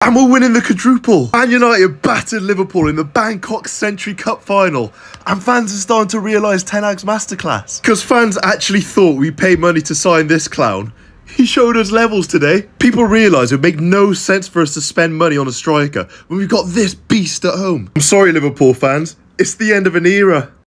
And we're winning the quadruple. Man United battered Liverpool in the Bangkok Century Cup final. And fans are starting to realise Ten Hag's masterclass. Because fans actually thought we paid money to sign this clown. He showed us levels today. People realise it would make no sense for us to spend money on a striker when we've got this beast at home. I'm sorry, Liverpool fans. It's the end of an era.